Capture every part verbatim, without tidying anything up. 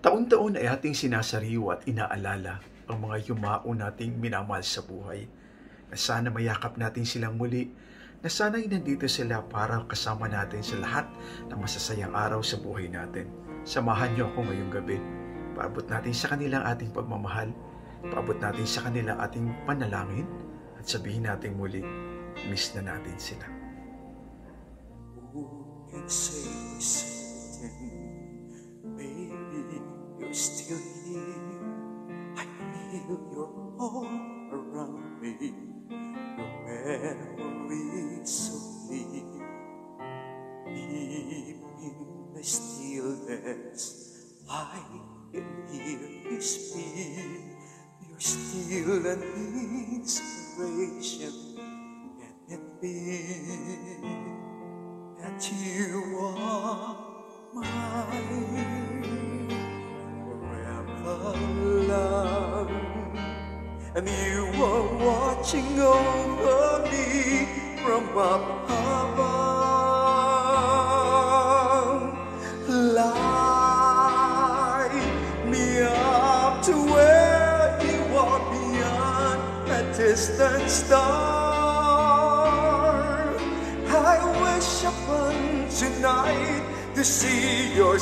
Taon-taon ay ating sinasariwa at inaalala ang mga yumao nating minamahal sa buhay. Na sana mayakap natin silang muli, na sana'y nandito sila para kasama natin sa lahat ng masasayang araw sa buhay natin. Samahan niyo ako ngayong gabi. Paabot natin sa kanila ating pagmamahal, paabot natin sa kanila ating panalangin, at sabihin natin muli, miss na natin sila. Who can say certain? Maybe you're still here. I feel your arm around me. Your memory so near. Deep in the stillness, I can hear you speak. You're still an inspiration. Can it be that you are mine forever, love? And you are watching over me from up above. Light me up to where you are beyond a distant star. I wish upon tonight to see your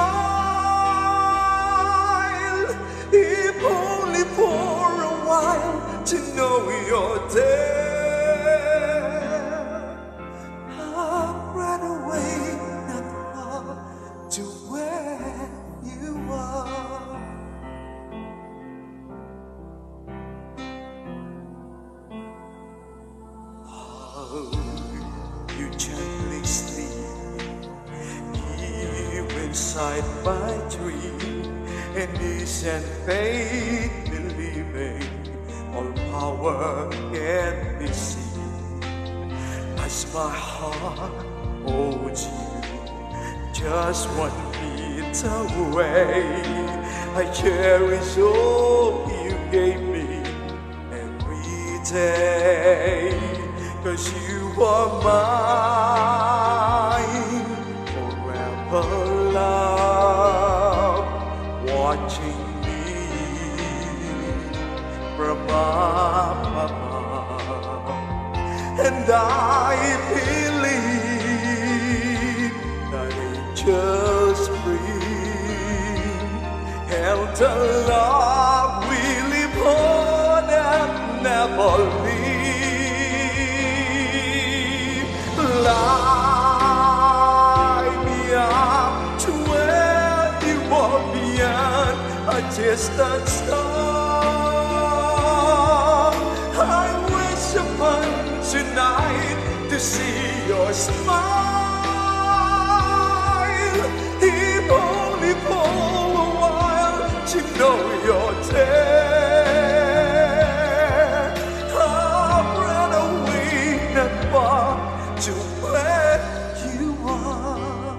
smile, if only for a while, to know you're there. I've run away not far to where you are. Oh, you gently sleep here inside my dream, and ease and faith believing all power can be seen. As my heart holds you just one beat away, I cherish all you gave me every day. 'Cause you are mine forever, love, watching me from up above. And I believe that angels bring held a love we live on and never leave. Light me up to where you are beyond a distant star. I wish upon tonight to see your smile, if only for a while, to know you're there. I've run away not far to where you are.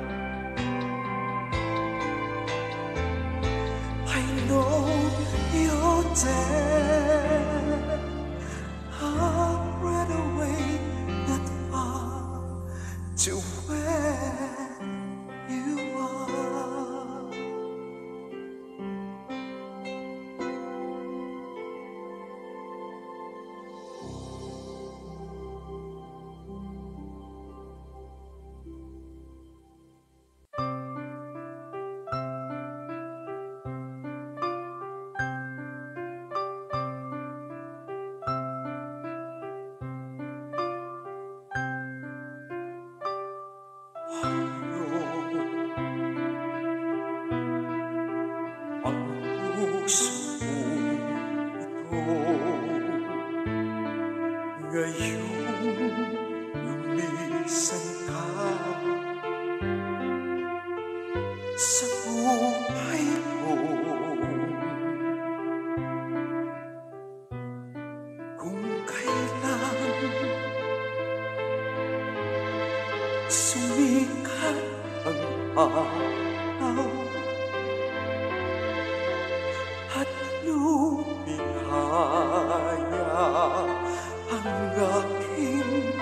I know you're there. I've run away not far to where you are. Ang puso ito ngayon lumisan ka sa buhay ko. Kung kailan sumikat ang araw at lumihaya ang aking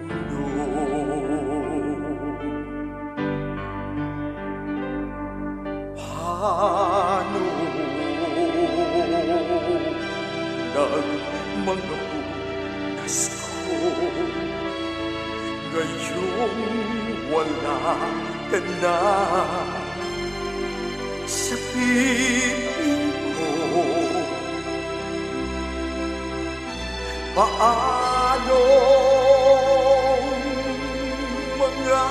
mundo. paano ng mga bukas ko ngayong wala ka na sa piling ko? Paano mga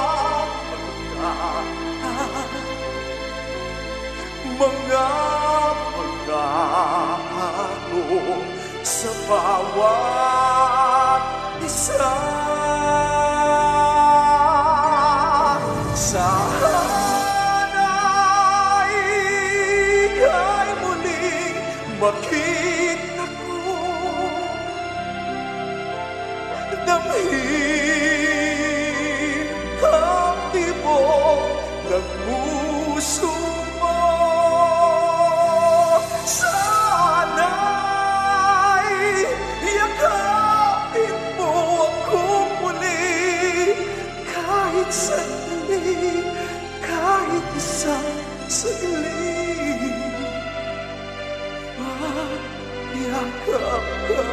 mga pagkakalo sa bawat isa? Sana'y ika'y muling makita ko, damhin ang tibok ng puso mo. Sana'y yakapin mo akong muli, kahit saglit, kahit isang saglit, mayakap ka.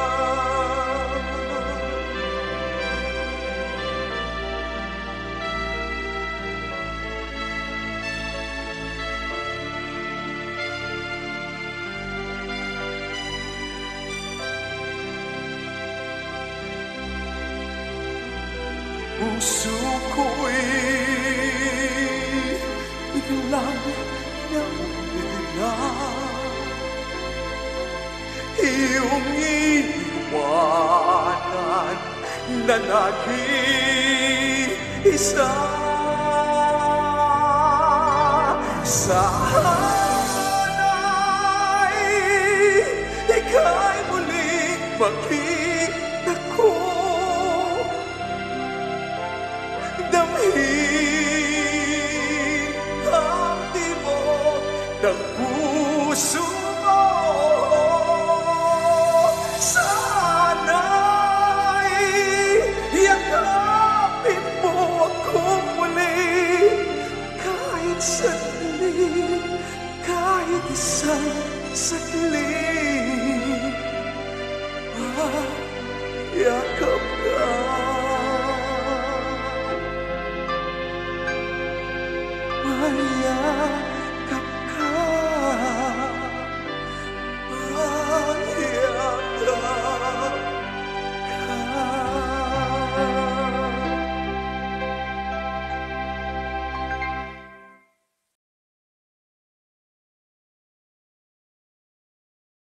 Puso ko'y biglang nawala, iyong iniwanan na nag-iisa. Sana'y ika'y muling makita ko, damhin ang tibok ng puso mo. Sana'y yakapin mo akong muli, kahit saglit, kahit isang saglit, mayakap